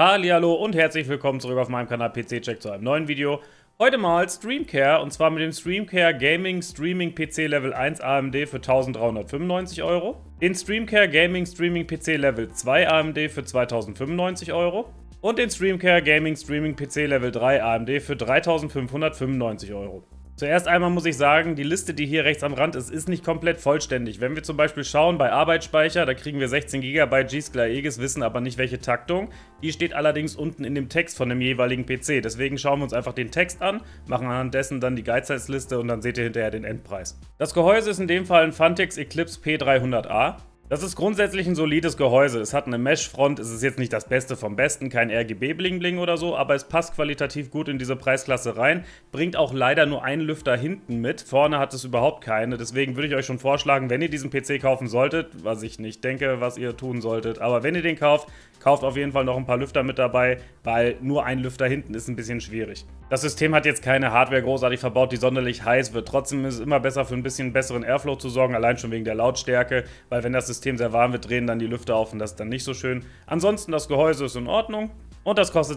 Hallihallo und herzlich willkommen zurück auf meinem Kanal PC-Check zu einem neuen Video. Heute mal Streamcare und zwar mit dem Streamcare Gaming Streaming PC Level 1 AMD für 1395 €, den Streamcare Gaming Streaming PC Level 2 AMD für 2095 € und den Streamcare Gaming Streaming PC Level 3 AMD für 3595 €. Zuerst einmal muss ich sagen, die Liste, die hier rechts am Rand ist nicht komplett vollständig. Wenn wir zum Beispiel schauen bei Arbeitsspeicher, da kriegen wir 16 GB G-Skill Aegis, wissen aber nicht welche Taktung. Die steht allerdings unten in dem Text von dem jeweiligen PC. Deswegen schauen wir uns einfach den Text an, machen anhand dessen dann die Geizhalsliste und dann seht ihr hinterher den Endpreis. Das Gehäuse ist in dem Fall ein Phanteks Eclipse P300A. Das ist grundsätzlich ein solides Gehäuse. Es hat eine Mesh-Front, es ist jetzt nicht das Beste vom Besten, kein RGB-Bling-Bling oder so, aber es passt qualitativ gut in diese Preisklasse rein. Bringt auch leider nur einen Lüfter hinten mit, vorne hat es überhaupt keine. Deswegen würde ich euch schon vorschlagen, wenn ihr diesen PC kaufen solltet, was ich nicht denke, was ihr tun solltet, aber wenn ihr den kauft, kauft auf jeden Fall noch ein paar Lüfter mit dabei, weil nur ein Lüfter hinten ist ein bisschen schwierig. Das System hat jetzt keine Hardware großartig verbaut, die sonderlich heiß wird. Trotzdem ist es immer besser für ein bisschen besseren Airflow zu sorgen, allein schon wegen der Lautstärke, weil wenn das System sehr warm wird, drehen dann die Lüfter auf und das ist dann nicht so schön. Ansonsten das Gehäuse ist in Ordnung und das kostet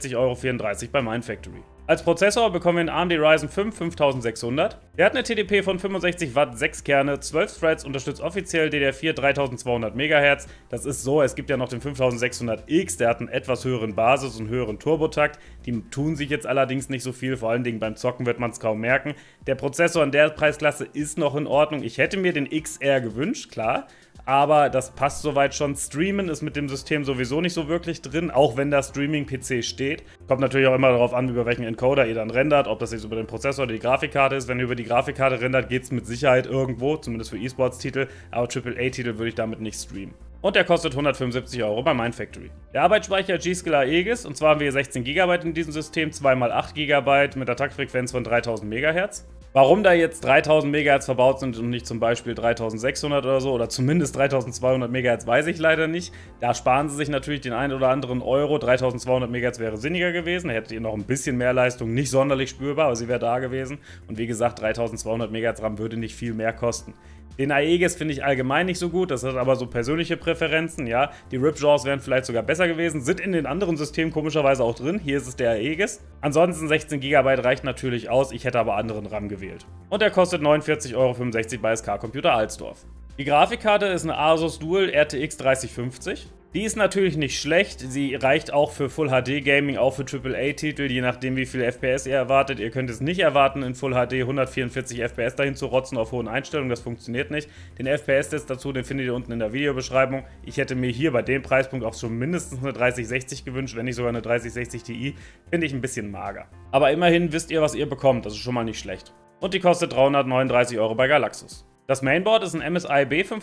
66,34 € bei Mindfactory. Als Prozessor bekommen wir einen AMD Ryzen 5 5600. Der hat eine TDP von 65 Watt, 6 Kerne, 12 Threads, unterstützt offiziell DDR4 3200 MHz. Das ist so, es gibt ja noch den 5600X, der hat einen etwas höheren Basis- und höheren Turbotakt. Die tun sich jetzt allerdings nicht so viel, vor allen Dingen beim Zocken wird man es kaum merken. Der Prozessor in der Preisklasse ist noch in Ordnung. Ich hätte mir den XR gewünscht, klar. Aber das passt soweit schon. Streamen ist mit dem System sowieso nicht so wirklich drin, auch wenn da Streaming-PC steht. Kommt natürlich auch immer darauf an, über welchen Encoder ihr dann rendert, ob das jetzt über den Prozessor oder die Grafikkarte ist. Wenn ihr über die Grafikkarte rendert, geht es mit Sicherheit irgendwo, zumindest für E-Sports-Titel, aber AAA-Titel würde ich damit nicht streamen. Und der kostet 175 € bei Mindfactory. Der Arbeitsspeicher G-Skill Aegis, und zwar haben wir hier 16 GB in diesem System, 2x8 GB mit der Taktfrequenz von 3000 MHz. Warum da jetzt 3000 MHz verbaut sind und nicht zum Beispiel 3600 oder so, oder zumindest 3200 MHz, weiß ich leider nicht. Da sparen sie sich natürlich den einen oder anderen Euro. 3200 MHz wäre sinniger gewesen, da hättet ihr noch ein bisschen mehr Leistung, nicht sonderlich spürbar, aber sie wäre da gewesen. Und wie gesagt, 3200 MHz RAM würde nicht viel mehr kosten. Den Aegis finde ich allgemein nicht so gut, das hat aber so persönliche Präferenzen, ja. Die Ripjaws wären vielleicht sogar besser gewesen, sind in den anderen Systemen komischerweise auch drin. Hier ist es der Aegis. Ansonsten 16 GB reicht natürlich aus, ich hätte aber anderen RAM gewählt. Und der kostet 49,65 € bei SK Computer Alsdorf. Die Grafikkarte ist eine Asus Dual RTX 3050. Die ist natürlich nicht schlecht, sie reicht auch für Full HD Gaming, auch für AAA-Titel, je nachdem wie viel FPS ihr erwartet. Ihr könnt es nicht erwarten, in Full HD 144 FPS dahin zu rotzen auf hohen Einstellungen, das funktioniert nicht. Den FPS-Test dazu, den findet ihr unten in der Videobeschreibung. Ich hätte mir hier bei dem Preispunkt auch schon mindestens eine 3060 gewünscht, wenn nicht sogar eine 3060 Ti, finde ich ein bisschen mager. Aber immerhin wisst ihr, was ihr bekommt, das ist schon mal nicht schlecht. Und die kostet 339 € bei Galaxus. Das Mainboard ist ein MSI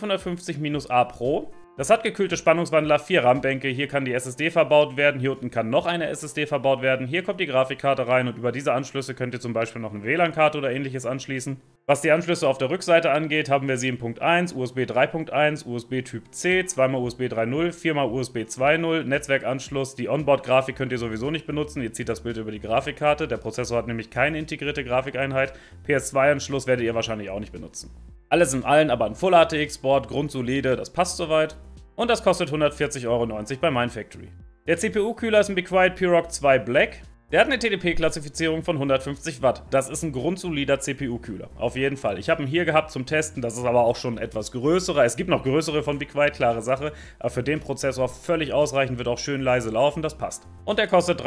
B550-A Pro. Das hat gekühlte Spannungswandler, 4 RAM-Bänke, hier kann die SSD verbaut werden, hier unten kann noch eine SSD verbaut werden, hier kommt die Grafikkarte rein und über diese Anschlüsse könnt ihr zum Beispiel noch eine WLAN-Karte oder ähnliches anschließen. Was die Anschlüsse auf der Rückseite angeht, haben wir 7.1, USB 3.1, USB Typ C, 2x USB 3.0, 4x USB 2.0, Netzwerkanschluss. Die Onboard-Grafik könnt ihr sowieso nicht benutzen, ihr zieht das Bild über die Grafikkarte, der Prozessor hat nämlich keine integrierte Grafikeinheit. PS2-Anschluss werdet ihr wahrscheinlich auch nicht benutzen. Alles in allem aber ein Full-ATX-Board, grundsolide, das passt soweit. Und das kostet 140,90 € bei Mindfactory. Der CPU-Kühler ist ein Be Quiet P-Rock 2 Black. Der hat eine TDP-Klassifizierung von 150 Watt. Das ist ein grundsolider CPU-Kühler. Auf jeden Fall. Ich habe ihn hier gehabt zum Testen. Das ist aber auch schon etwas größerer. Es gibt noch größere von Be Quiet, klare Sache. Aber für den Prozessor völlig ausreichend, wird auch schön leise laufen. Das passt. Und der kostet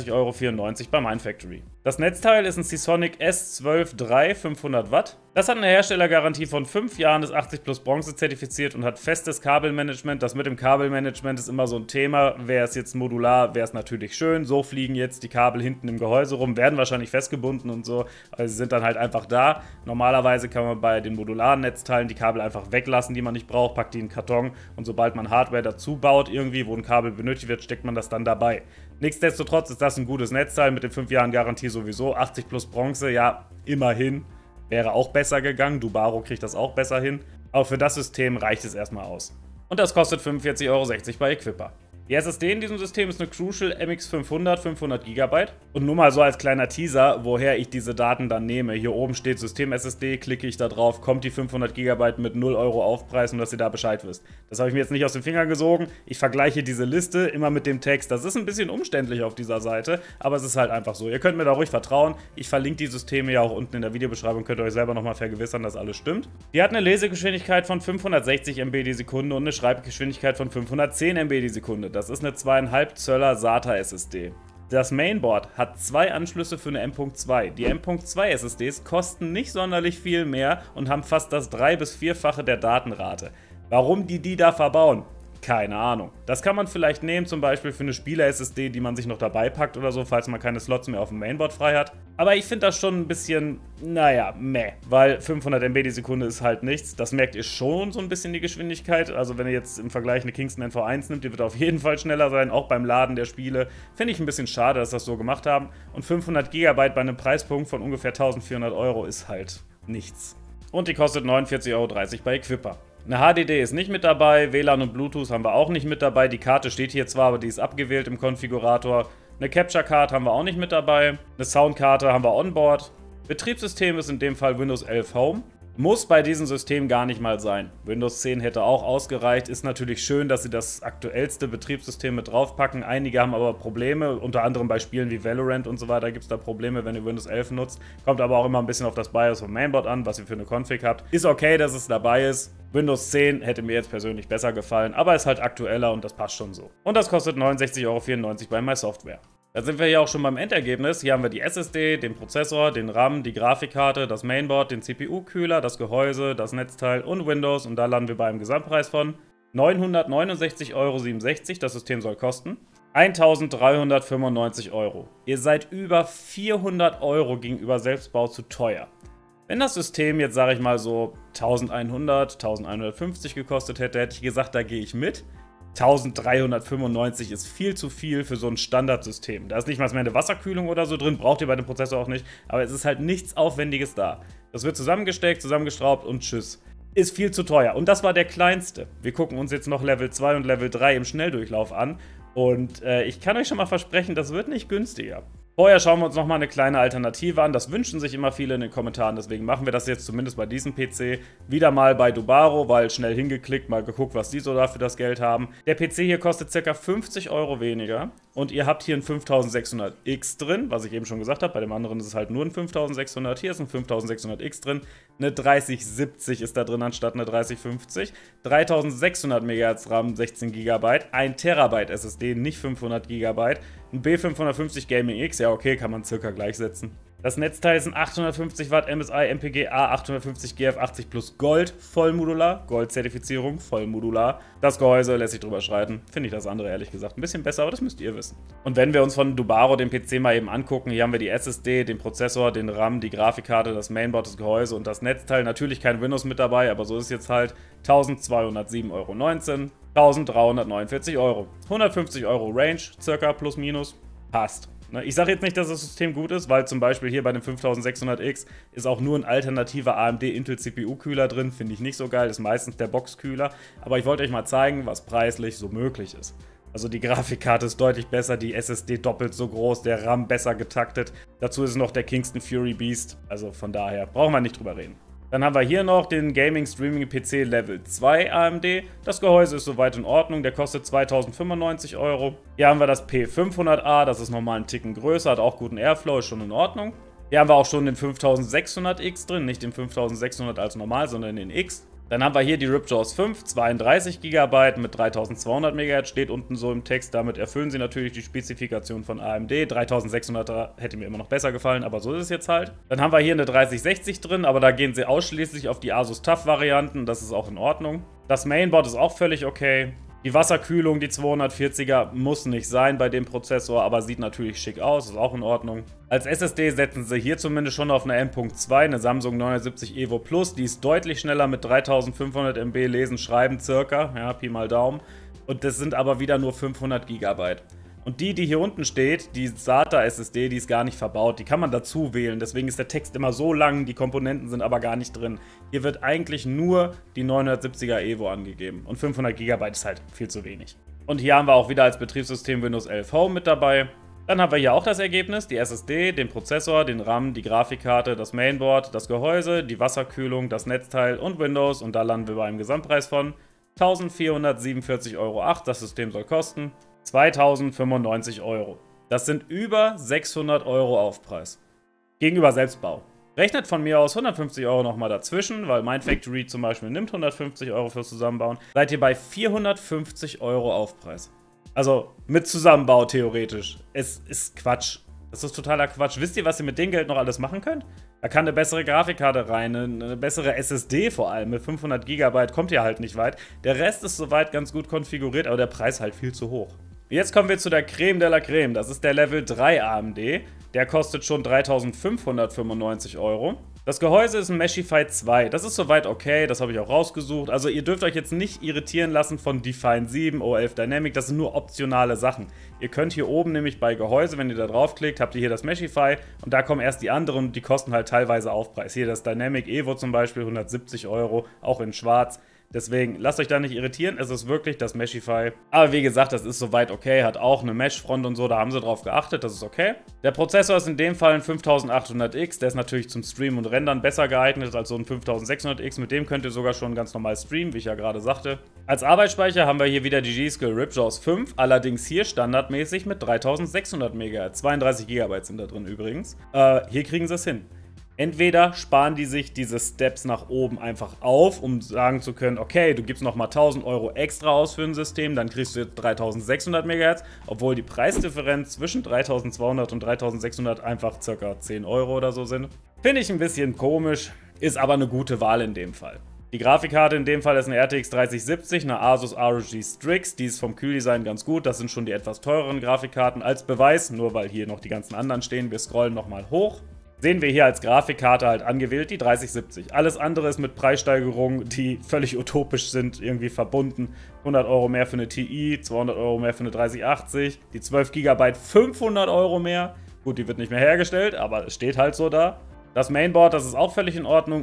33,94 € bei Mindfactory. Das Netzteil ist ein Seasonic S12 III 500 Watt. Das hat eine Herstellergarantie von 5 Jahren, ist 80 plus Bronze zertifiziert und hat festes Kabelmanagement. Das mit dem Kabelmanagement ist immer so ein Thema. Wäre es jetzt modular, wäre es natürlich schön. So fliegen jetzt die Kabel hinten im Gehäuse rum, werden wahrscheinlich festgebunden und so. Also sie sind dann halt einfach da. Normalerweise kann man bei den modularen Netzteilen die Kabel einfach weglassen, die man nicht braucht, packt die in den Karton und sobald man Hardware dazu baut, irgendwie, wo ein Kabel benötigt wird, steckt man das dann dabei. Nichtsdestotrotz ist das ein gutes Netzteil mit den 5 Jahren Garantie sowieso. 80 plus Bronze, ja, immerhin. Wäre auch besser gegangen, Dubaro kriegt das auch besser hin. Aber für das System reicht es erstmal aus. Und das kostet 45,60 € bei Equipper. Die SSD in diesem System ist eine Crucial MX500, 500 GB. Und nur mal so als kleiner Teaser, woher ich diese Daten dann nehme. Hier oben steht System SSD, klicke ich da drauf, kommt die 500 GB mit 0 € Aufpreis, und dass ihr da Bescheid wisst. Das habe ich mir jetzt nicht aus den Fingern gesogen. Ich vergleiche diese Liste immer mit dem Text. Das ist ein bisschen umständlich auf dieser Seite, aber es ist halt einfach so. Ihr könnt mir da ruhig vertrauen. Ich verlinke die Systeme ja auch unten in der Videobeschreibung, könnt ihr euch selber nochmal vergewissern, dass alles stimmt. Die hat eine Lesegeschwindigkeit von 560 MB die Sekunde und eine Schreibgeschwindigkeit von 510 MB die Sekunde. Das ist eine 2,5 Zöller SATA SSD. Das Mainboard hat 2 Anschlüsse für eine M.2. Die M.2 SSDs kosten nicht sonderlich viel mehr und haben fast das 3- bis 4-fache der Datenrate. Warum die da verbauen? Keine Ahnung. Das kann man vielleicht nehmen, zum Beispiel für eine Spieler-SSD, die man sich noch dabei packt oder so, falls man keine Slots mehr auf dem Mainboard frei hat. Aber ich finde das schon ein bisschen, naja, meh. Weil 500 MB die Sekunde ist halt nichts. Das merkt ihr schon so ein bisschen, die Geschwindigkeit. Also wenn ihr jetzt im Vergleich eine Kingston NV1 nimmt, die wird auf jeden Fall schneller sein, auch beim Laden der Spiele. Finde ich ein bisschen schade, dass sie das so gemacht haben. Und 500 GB bei einem Preispunkt von ungefähr 1400 € ist halt nichts. Und die kostet 49,30 € bei Equipper. Eine HDD ist nicht mit dabei, WLAN und Bluetooth haben wir auch nicht mit dabei. Die Karte steht hier zwar, aber die ist abgewählt im Konfigurator. Eine Capture Card haben wir auch nicht mit dabei. Eine Soundkarte haben wir onboard. Betriebssystem ist in dem Fall Windows 11 Home. Muss bei diesem System gar nicht mal sein. Windows 10 hätte auch ausgereicht. Ist natürlich schön, dass sie das aktuellste Betriebssystem mit draufpacken. Einige haben aber Probleme, unter anderem bei Spielen wie Valorant und so weiter gibt es da Probleme, wenn ihr Windows 11 nutzt. Kommt aber auch immer ein bisschen auf das BIOS vom Mainboard an, was ihr für eine Config habt. Ist okay, dass es dabei ist. Windows 10 hätte mir jetzt persönlich besser gefallen, aber ist halt aktueller und das passt schon so. Und das kostet 69,94 € bei MySoftware. Da sind wir hier auch schon beim Endergebnis. Hier haben wir die SSD, den Prozessor, den RAM, die Grafikkarte, das Mainboard, den CPU-Kühler, das Gehäuse, das Netzteil und Windows. Und da landen wir bei einem Gesamtpreis von 969,67 €. Das System soll kosten 1.395 €. Ihr seid über 400 € gegenüber Selbstbau zu teuer. Wenn das System jetzt, sage ich mal so, 1100, 1150 gekostet hätte, hätte ich gesagt, da gehe ich mit. 1395 ist viel zu viel für so ein Standardsystem. Da ist nicht mal mehr eine Wasserkühlung oder so drin, braucht ihr bei dem Prozessor auch nicht, aber es ist halt nichts Aufwendiges da. Das wird zusammengesteckt, zusammengeschraubt und tschüss. Ist viel zu teuer. Und das war der kleinste. Wir gucken uns jetzt noch Level 2 und Level 3 im Schnelldurchlauf an. Und ich kann euch schon mal versprechen, das wird nicht günstiger. Vorher schauen wir uns nochmal eine kleine Alternative an. Das wünschen sich immer viele in den Kommentaren, deswegen machen wir das jetzt zumindest bei diesem PC. Wieder mal bei Dubaro, weil schnell hingeklickt, mal geguckt, was die so da für das Geld haben. Der PC hier kostet ca. 50 € weniger und ihr habt hier ein 5600X drin, was ich eben schon gesagt habe. Bei dem anderen ist es halt nur ein 5600. Hier ist ein 5600X drin. Eine 3070 ist da drin anstatt eine 3050. 3600 MHz RAM, 16 GB. 1 TB SSD, nicht 500 GB. Ein B550 Gaming X, ja okay, kann man circa gleichsetzen. Das Netzteil ist ein 850 Watt MSI MPG A850 GF80 Plus Gold, vollmodular, Gold-Zertifizierung, vollmodular. Das Gehäuse lässt sich drüber schreiten, finde ich das andere ehrlich gesagt ein bisschen besser, aber das müsst ihr wissen. Und wenn wir uns von Dubaro den PC mal eben angucken, hier haben wir die SSD, den Prozessor, den RAM, die Grafikkarte, das Mainboard, das Gehäuse und das Netzteil. Natürlich kein Windows mit dabei, aber so ist es jetzt halt 1207,19 €, 1349 €. 150 € Range, circa plus minus, passt. Ich sage jetzt nicht, dass das System gut ist, weil zum Beispiel hier bei dem 5600X ist auch nur ein alternativer AMD Intel CPU-Kühler drin, finde ich nicht so geil, ist meistens der Boxkühler. Aber ich wollte euch mal zeigen, was preislich so möglich ist. Also die Grafikkarte ist deutlich besser, die SSD doppelt so groß, der RAM besser getaktet. Dazu ist noch der Kingston Fury Beast, also von daher brauchen wir nicht drüber reden. Dann haben wir hier noch den Gaming Streaming PC Level 2 AMD. Das Gehäuse ist soweit in Ordnung, der kostet 2095 €. Hier haben wir das P500A, das ist nochmal einen Ticken größer, hat auch guten Airflow, ist schon in Ordnung. Hier haben wir auch schon den 5600X drin, nicht den 5600 als normal, sondern den X. Dann haben wir hier die Ripjaws 5, 32 GB mit 3200 MHz, steht unten so im Text. Damit erfüllen sie natürlich die Spezifikation von AMD. 3600 hätte mir immer noch besser gefallen, aber so ist es jetzt halt. Dann haben wir hier eine 3060 drin, aber da gehen sie ausschließlich auf die Asus TUF-Varianten. Das ist auch in Ordnung. Das Mainboard ist auch völlig okay. Die Wasserkühlung, die 240er, muss nicht sein bei dem Prozessor, aber sieht natürlich schick aus, ist auch in Ordnung. Als SSD setzen sie hier zumindest schon auf eine M.2, eine Samsung 970 Evo Plus, die ist deutlich schneller mit 3500 MB Lesen, Schreiben circa, ja, Pi mal Daumen. Und das sind aber wieder nur 500 GB. Und die hier unten steht, die SATA SSD, die ist gar nicht verbaut, die kann man dazu wählen, deswegen ist der Text immer so lang, die Komponenten sind aber gar nicht drin. Hier wird eigentlich nur die 970er Evo angegeben und 500 GB ist halt viel zu wenig. Und hier haben wir auch wieder als Betriebssystem Windows 11 Home mit dabei. Dann haben wir hier auch das Ergebnis, die SSD, den Prozessor, den RAM, die Grafikkarte, das Mainboard, das Gehäuse, die Wasserkühlung, das Netzteil und Windows. Und da landen wir bei einem Gesamtpreis von 1.447,08 €. Das System soll kosten 2.095 €. Das sind über 600 € Aufpreis. Gegenüber Selbstbau. Rechnet von mir aus 150 € nochmal dazwischen, weil Mindfactory zum Beispiel nimmt 150 € fürs Zusammenbauen. Seid ihr bei 450 € Aufpreis. Also mit Zusammenbau theoretisch. Es ist Quatsch. Das ist totaler Quatsch. Wisst ihr, was ihr mit dem Geld noch alles machen könnt? Da kann eine bessere Grafikkarte rein, eine bessere SSD vor allem. Mit 500 GB kommt ihr halt nicht weit. Der Rest ist soweit ganz gut konfiguriert, aber der Preis halt viel zu hoch. Jetzt kommen wir zu der Creme de la Creme. Das ist der Level 3 AMD. Der kostet schon 3.595 €. Das Gehäuse ist ein Meshify 2. Das ist soweit okay, das habe ich auch rausgesucht. Also ihr dürft euch jetzt nicht irritieren lassen von Define 7, O11 Dynamic. Das sind nur optionale Sachen. Ihr könnt hier oben nämlich bei Gehäuse, wenn ihr da draufklickt, habt ihr hier das Meshify. Und da kommen erst die anderen und die kosten halt teilweise Aufpreis. Hier das Dynamic Evo zum Beispiel, 170 €, auch in schwarz. Deswegen lasst euch da nicht irritieren, es ist wirklich das Meshify. Aber wie gesagt, das ist soweit okay, hat auch eine Mesh-Front und so, da haben sie drauf geachtet, das ist okay. Der Prozessor ist in dem Fall ein 5800X, der ist natürlich zum Streamen und Rendern besser geeignet als so ein 5600X. Mit dem könnt ihr sogar schon ganz normal streamen, wie ich ja gerade sagte. Als Arbeitsspeicher haben wir hier wieder die G-Skill Ripjaws 5, allerdings hier standardmäßig mit 3600 MHz. 32 GB sind da drin übrigens. Hier kriegen sie es hin. Entweder sparen die sich diese Steps nach oben einfach auf, um sagen zu können, okay, du gibst nochmal 1.000 € extra aus für ein System, dann kriegst du jetzt 3600 MHz, obwohl die Preisdifferenz zwischen 3200 und 3600 einfach ca. 10 € oder so sind. Finde ich ein bisschen komisch, ist aber eine gute Wahl in dem Fall. Die Grafikkarte in dem Fall ist eine RTX 3070, eine Asus ROG Strix, die ist vom Kühldesign ganz gut, das sind schon die etwas teureren Grafikkarten. Als Beweis, nur weil hier noch die ganzen anderen stehen, wir scrollen nochmal hoch. Sehen wir hier als Grafikkarte halt angewählt die 3070. Alles andere ist mit Preissteigerungen, die völlig utopisch sind, irgendwie verbunden. 100 € mehr für eine TI, 200 € mehr für eine 3080, die 12 GB 500 € mehr. Gut, die wird nicht mehr hergestellt, aber es steht halt so da. Das Mainboard, das ist auch völlig in Ordnung.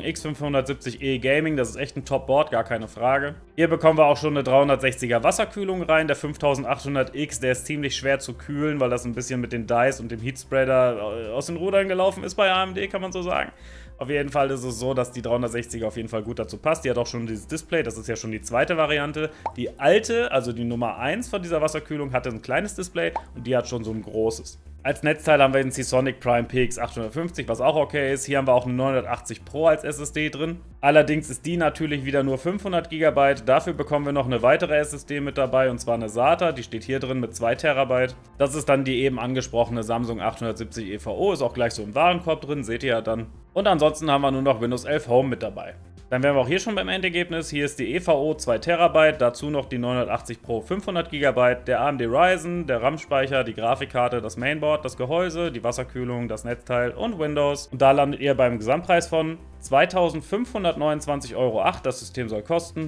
X570E Gaming, das ist echt ein Top-Board, gar keine Frage. Hier bekommen wir auch schon eine 360er Wasserkühlung rein. Der 5800X, der ist ziemlich schwer zu kühlen, weil das ein bisschen mit den Dice und dem Heatspreader aus den Rudern gelaufen ist bei AMD, kann man so sagen. Auf jeden Fall ist es so, dass die 360er auf jeden Fall gut dazu passt. Die hat auch schon dieses Display, das ist ja schon die zweite Variante. Die alte, also die Nummer 1 von dieser Wasserkühlung, hatte ein kleines Display und die hat schon so ein großes. Als Netzteil haben wir den Seasonic Prime PX 850, was auch okay ist. Hier haben wir auch eine 980 Pro als SSD drin. Allerdings ist die natürlich wieder nur 500 GB. Dafür bekommen wir noch eine weitere SSD mit dabei, und zwar eine SATA. Die steht hier drin mit 2 TB. Das ist dann die eben angesprochene Samsung 870 EVO. Ist auch gleich so im Warenkorb drin, seht ihr ja dann. Und ansonsten haben wir nur noch Windows 11 Home mit dabei. Dann wären wir auch hier schon beim Endergebnis. Hier ist die EVO 2 TB, dazu noch die 980 Pro 500 GB, der AMD Ryzen, der RAM-Speicher, die Grafikkarte, das Mainboard, das Gehäuse, die Wasserkühlung, das Netzteil und Windows. Und da landet ihr beim Gesamtpreis von 2.529,08 €. Das System soll kosten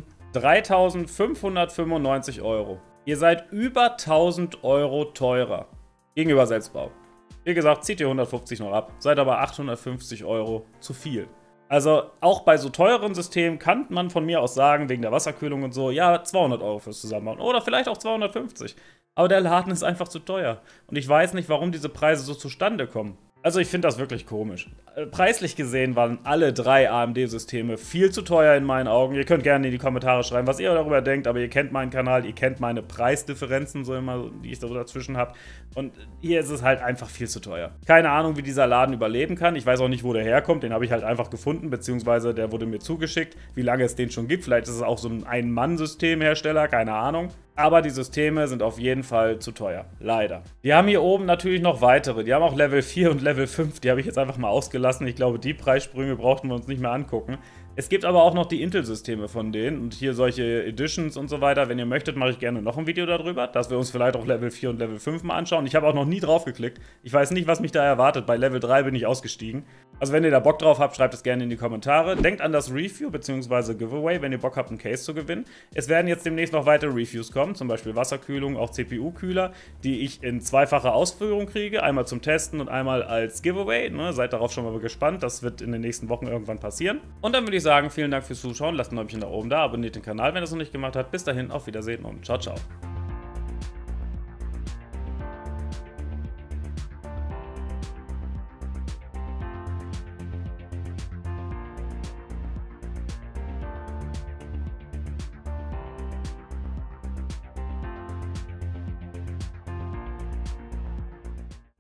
3.595 €. Ihr seid über 1.000 € teurer gegenüber Selbstbau. Wie gesagt, zieht ihr 150 noch ab, seid aber 850 € zu viel. Also auch bei so teuren Systemen kann man von mir aus sagen, wegen der Wasserkühlung und so, ja, 200 € fürs Zusammenbauen oder vielleicht auch 250. Aber der Laden ist einfach zu teuer. Und ich weiß nicht, warum diese Preise so zustande kommen. Also ich finde das wirklich komisch. Preislich gesehen waren alle 3 AMD-Systeme viel zu teuer in meinen Augen. Ihr könnt gerne in die Kommentare schreiben, was ihr darüber denkt, aber ihr kennt meinen Kanal, ihr kennt meine Preisdifferenzen, so immer, die ich so dazwischen habe. Und hier ist es halt einfach viel zu teuer. Keine Ahnung, wie dieser Laden überleben kann. Ich weiß auch nicht, wo der herkommt. Den habe ich halt einfach gefunden, beziehungsweise der wurde mir zugeschickt. Wie lange es den schon gibt. Vielleicht ist es auch so ein Ein-Mann-Systemhersteller, keine Ahnung. Aber die Systeme sind auf jeden Fall zu teuer. Leider. Wir haben hier oben natürlich noch weitere. Die haben auch Level 4 und Level 5. Die habe ich jetzt einfach mal ausgelassen. Ich glaube, die Preissprünge brauchten wir uns nicht mehr angucken. Es gibt aber auch noch die Intel-Systeme von denen und hier solche Editions und so weiter. Wenn ihr möchtet, mache ich gerne noch ein Video darüber, dass wir uns vielleicht auch Level 4 und Level 5 mal anschauen. Ich habe auch noch nie drauf geklickt. Ich weiß nicht, was mich da erwartet. Bei Level 3 bin ich ausgestiegen. Also wenn ihr da Bock drauf habt, schreibt es gerne in die Kommentare. Denkt an das Review bzw. Giveaway, wenn ihr Bock habt, einen Case zu gewinnen. Es werden jetzt demnächst noch weitere Reviews kommen, zum Beispiel Wasserkühlung, auch CPU-Kühler, die ich in zweifacher Ausführung kriege. Einmal zum Testen und einmal als Giveaway. Ne? Seid darauf schon mal gespannt. Das wird in den nächsten Wochen irgendwann passieren. Und dann würde ich sagen, vielen Dank fürs Zuschauen. Lasst ein Däumchen da oben da, abonniert den Kanal, wenn ihr es noch nicht gemacht habt. Bis dahin, auf Wiedersehen und ciao, ciao.